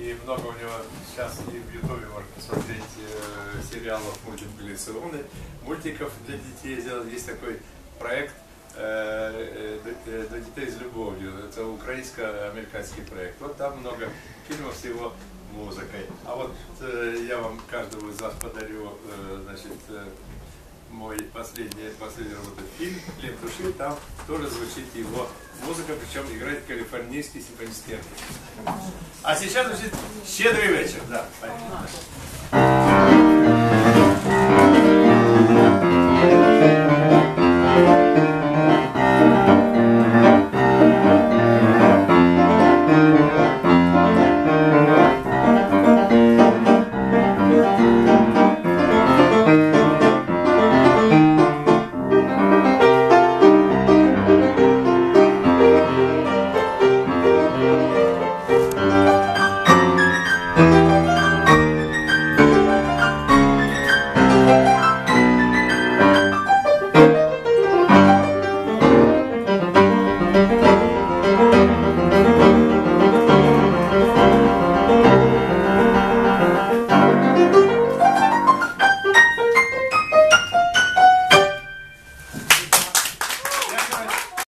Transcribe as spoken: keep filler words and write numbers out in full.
И много у него сейчас и в Ютубе можно посмотреть э, сериалов мультипликационных, мультиков для детей сделал. Есть такой проект э, э, «До детей с любовью». Это украинско-американский проект. Вот там много фильмов с его музыкой. А вот э, я вам каждому из вас подарю э, значит, э, мой последний, последний работа фильм «Плен души», там тоже звучит его музыка, причем играет калифорнийский симфонический оркестр. А сейчас звучит «Щедрый вечер». Да, понятно.